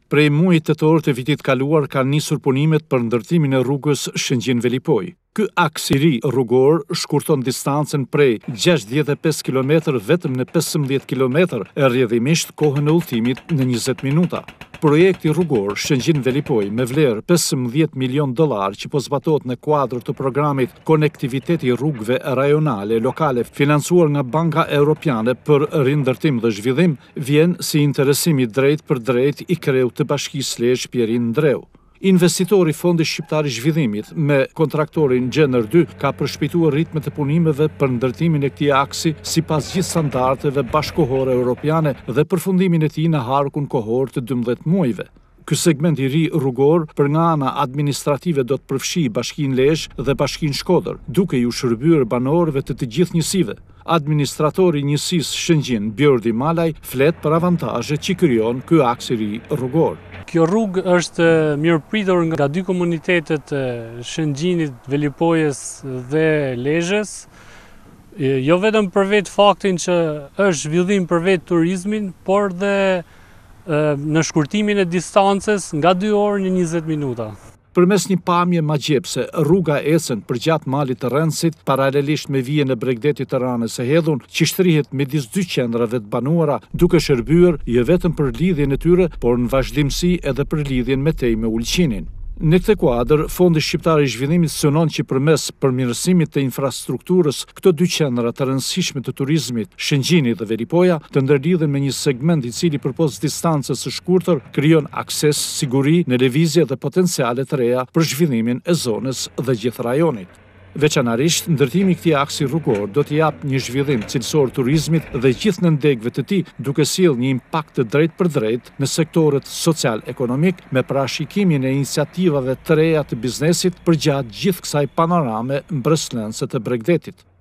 Prej muajit tetor të vitit kaluar kanë nisur punimet për ndërtimin e rrugës Shëngjin-Velipoj. Ky aks i ri rrugor shkurton distancën prej 65 km vetëm në 15 km e rrjedhimisht kohën e udhëtimit në 20 minuta. Projekti rrugor Shëngjin-Velipoj me vlerë $15 milion që po zbatohet në kuadër të programit Konektiviteti i rrugëve rajonale lokale financuar nga Banka Evropiane për rindërtim dhe zhvillim vjen si interesimi drejt për drejt i kreut të Bashkisë Lezhë Pierin Ndreu. Investitori Fondi Shqiptar i Zhvillimit me kontraktorin Gjener 2 ka përshpejtuar ritmet e punimeve për ndërtimin e këtij aksi sipas gjithë standardeve bashkëkohore europiane dhe përfundimin e tij në harkun kohor të 12 muajve. Ky segment i ri rrugor për nga ana administrative do të përfshijë Bashkinë Lezhë dhe Bashkinë Shkodër, duke ju shërbyer banorëve të gjithë njësive. Administratori i njësisë Shëngjin, Bjordi Malaj, flet për avantazhet që krijon ky aks i ri rrugor. Kjo rrugë është mirëpritur nga dy komunitetet Shëngjinit, Velipojës dhe Lezhës, jo vetëm për vetë faktin që është zhvillim për vetë turizmin, por dhe në shkurtimin e distancës nga 2 orë në 20 minuta. Përmes një pamje magjepse, rruga ecën përgjatë malit të Rëndësit, paralelisht me vijen e Bregdetit të Ranës së Hedhun, që shtrihet midis dy qendrave të banuara, duke shërbyer jo vetëm për lidhjen e tyre, por në vazhdimsi edhe për lidhjen me tej me Ulqinin. Në këtë kuadër, Fondi Shqiptar i Zhvillimit synon që përmes përmirësimit të infrastrukturës, këto dy qendra të rëndësishme të turizmit, Shëngjini dhe Velipoja, të ndërlidhen me një segment i cili përpos distancës së shkurtër krijon akses, siguri në lëvizje dhe potenciale të reja për zhvillimin e zonës dhe gjithë rajonit. Veçanërisht, ndërtimi i këtij aksi rrugor do të japë një zhvillim cilësor turizmit dhe gjithë nëndegëve të tij, duke sjellë një impakt të drejtë për drejtë në sektorët social-ekonomik me parashikimin e iniciativave të reja të biznesit përgjatë gjithë kësaj panorame mbretërense të Bregdetit.